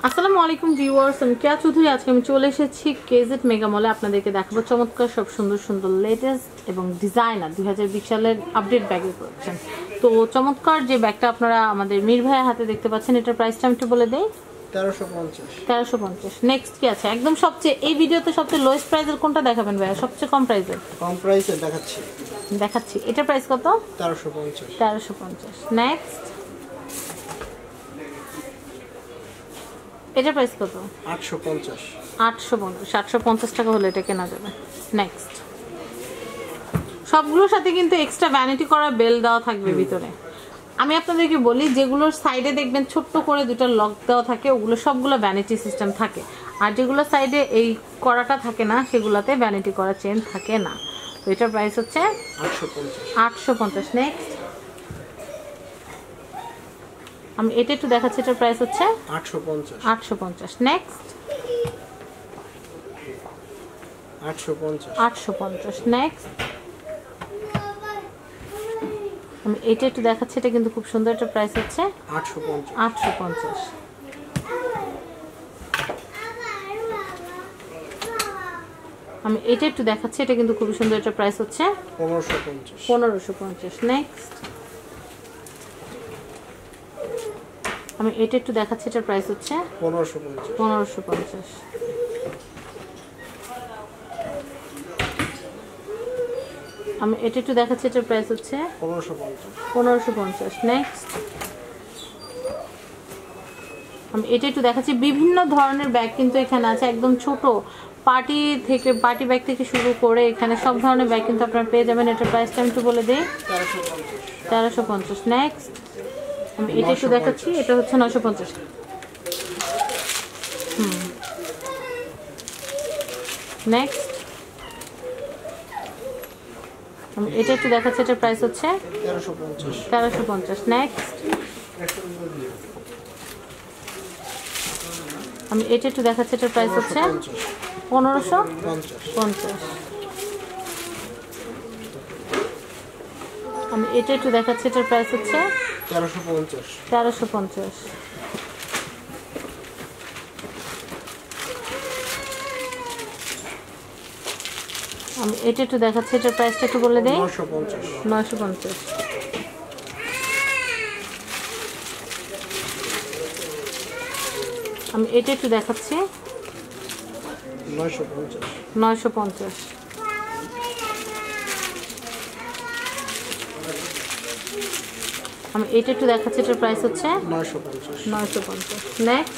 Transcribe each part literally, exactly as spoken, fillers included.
আসসালামু আলাইকুম ভিউয়ার্স, আমি কেয়া চৌধুরী। আজকে আমি চলে এসেছি কেজেড মেগা মলে। আপনাদেরকে দেখাবো চমৎকার সব সুন্দর সুন্দর লেটেস্ট এবং ডিজাইনার দুই হাজার বিশ সালের আপডেট ব্যাগের কালেকশন। তো চমৎকার যে ব্যাগটা আপনারা আমাদের মীর ভাইয়ের হাতে দেখতে পাচ্ছেন, এটার প্রাইসটা আমি একটু বলে দেই। তেরোশো পঞ্চাশ। নেক্সট কি আছে? একদম সবচেয়ে এই ভিডিওতে সবচেয়ে লোয়েস্ট প্রাইসের কোনটা দেখাবেন ভাইয়া? সবচেয়ে কম প্রাইসের কম প্রাইসে দেখাচ্ছি দেখাচ্ছি এটার প্রাইস কত? তেরোশো পঞ্চাশ। তেরোশো পঞ্চাশ। নেক্সট এটার প্রাইস কত? আটশো পঞ্চাশ। আটশো পঞ্চাশ। আটশো পঞ্চাশ টাকা হলে এটা কেনা যাবে। নেক্সট সবগুলোর সাথে কিন্তু এক্সট্রা ভ্যানিটি করা বেল দেওয়া থাকবে ভিতরে। আমি আপনাদেরকে বলি, যেগুলোর সাইডে দেখবেন ছোট্ট করে দুটো লক দেওয়া থাকে, ওগুলো সবগুলো ভ্যানিটি সিস্টেম থাকে। আর যেগুলো সাইডে এই করাটা থাকে না, সেগুলোতে ভ্যানিটি করা চেন থাকে না। তো এটার প্রাইস হচ্ছে আটশো পঞ্চাশ। নেক্সট আমি এটা একটু দেখাচ্ছি, এটার প্রাইস হচ্ছে আটশো পঞ্চাশ। আটশো পঞ্চাশ। নেক্সট আটশো পঞ্চাশ। আটশো পঞ্চাশ। নেক্সট আমি এটা একটু দেখাচ্ছি, এটা কিন্তু খুব সুন্দর। একটা প্রাইস হচ্ছে আটশো পঞ্চাশ। আটশো পঞ্চাশ। আমি এটা একটু দেখাচ্ছি, এটা কিন্তু খুব সুন্দর। একটা প্রাইস হচ্ছে পনেরোশো পঞ্চাশ। পনেরোশো পঞ্চাশ। নেক্সট আমি এটা একটু দেখাচ্ছি, এটার প্রাইস হচ্ছে পনেরোশো পঞ্চাশ। পনেরোশো পঞ্চাশ। আমি এটা একটু দেখাচ্ছি, এটার প্রাইস হচ্ছে পনেরোশো পঞ্চাশ। পনেরোশো পঞ্চাশ। নেক্সট আমি এটা একটু দেখাচ্ছি, বিভিন্ন ধরনের ব্যাগ কিন্তু এখানে আছে। একদম ছোট পার্টি থেকে পার্টি ব্যাগ থেকে শুরু করে এখানে সব ধরনের ব্যাগ কিন্তু আপনারা পেয়ে যাবেন। এটার প্রাইসটা আমি একটু বলে দিই, তেরোশো পঞ্চাশ। নেক্সট আমি এটা একটু দেখাচ্ছি, এটা হচ্ছে নয়শো পঞ্চাশ। হুম নেক্সট আমি এটা একটু দেখাচ্ছি, এটার প্রাইস হচ্ছে তেরোশো পঞ্চাশ। তেরোশো পঞ্চাশ। নেক্সট আমি এটা একটু দেখাচ্ছি, এটার প্রাইস হচ্ছে পনেরোশো পঞ্চাশ। আমি এটা একটু দেখাচ্ছি, এটার প্রাইস হচ্ছে তেরোশো পঞ্চাশ। তেরোশো পঞ্চাশ। আমি এটা একটু দেখাচ্ছি, এটার প্রাইসটা একটু বলে দেই, নয়শো পঞ্চাশ। আমি এটা একটু দেখাচ্ছি, নয়শো পঞ্চাশ। নয়শো পঞ্চাশ। আমি এটা একটু দেখাচ্ছি, এটার প্রাইস হচ্ছে নয়শো পঞ্চাশ। নয়শো পঞ্চাশ। নেক্সট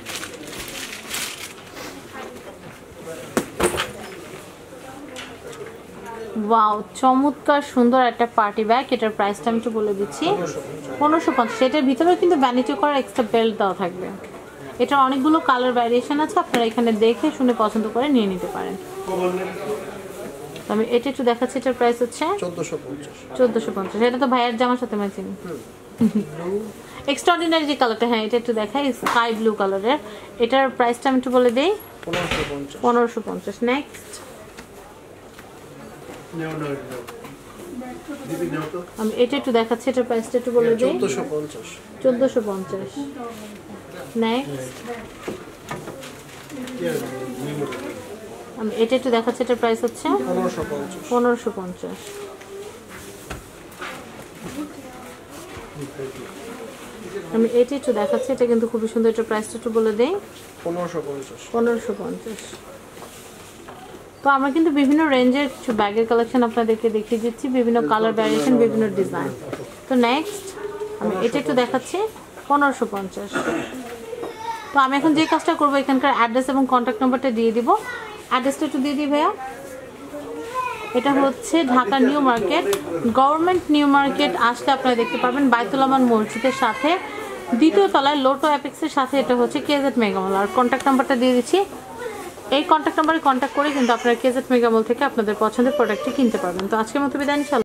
ওয়াও, চমৎকার সুন্দর একটা পার্টি ব্যাগ। এটার প্রাইসটা আমি একটু বলে দিচ্ছি, পনেরোশো পঞ্চাশ। এটার ভিতরে কিন্তু ভ্যানিটি করার এক্সট্রা বেল্ট দেওয়া থাকবে। এটার অনেকগুলো কালার ভ্যারিয়েশন আছে, আপনারা এখানে দেখে শুনে পছন্দ করে নিয়ে নিতে পারেন। আমি এটা একটু দেখাচ্ছি, এটার প্রাইস হচ্ছে চোদ্দোশো পঞ্চাশ। চোদ্দোশো পঞ্চাশ। এটা তো ভাইয়ের জামার সাথে ম্যাচিং। এক্সট্রাঅর্ডিনারি যে কালারটা, হ্যাঁ এটা একটু দেখাই, স্কাই ব্লু কালারের। এটার প্রাইসটা আমি একটু বলে দিই, পনেরোশো পঞ্চাশ। পনেরোশো পঞ্চাশ। নেক্সট আমি এটা একটু দেখাচ্ছি, এটার প্রাইসটা একটু বলে দিই, চোদ্দোশো পঞ্চাশ। চোদ্দোশো পঞ্চাশ। নেক্সট আমি এটা একটু দেখাচ্ছি, এটার প্রাইস হচ্ছে পনেরোশো পঞ্চাশ। পনেরোশো পঞ্চাশ। আমি এটা একটু দেখাচ্ছি, এটা কিন্তু খুবই সুন্দর। এটার প্রাইসটা একটু বলে দেই, পনেরোশো পঞ্চাশ। পনেরোশো পঞ্চাশ। তো আমরা কিন্তু বিভিন্ন রেঞ্জের কিছু ব্যাগের কালেকশন আপনাদেরকে দেখিয়ে দিচ্ছি, বিভিন্ন কালার ভ্যারিয়েশন, বিভিন্ন ডিজাইন। তো নেক্সট আমি এটা একটু দেখাচ্ছি, পনেরোশো পঞ্চাশ। তো আমি এখন যে কাজটা করবো, এখানকার অ্যাড্রেস এবং কন্ট্যাক্ট নাম্বারটা দিয়ে দিব। অ্যাড্রেসটা একটু দিয়ে দিই ভাইয়া। এটা হচ্ছে Dhaka New Market, Government New Market আসলে আপনারা দেখতে পাবেন বায়তুল আমান মসজিদের সাথে দ্বিতীয় তলায় লোটো অ্যাপেক্সের সাথে। এটা হচ্ছে কেজেড মেগা মল। আর কন্ট্যাক্ট নাম্বারটা দিয়ে দিচ্ছি, এই কন্ট্যাক্ট নাম্বারে কন্ট্যাক্ট করে কিন্তু আপনারা কেজেড মেগা মল থেকে আপনাদের পছন্দের প্রোডাক্টটি কিনতে পারবেন। তো আজকের মতো বিদায়।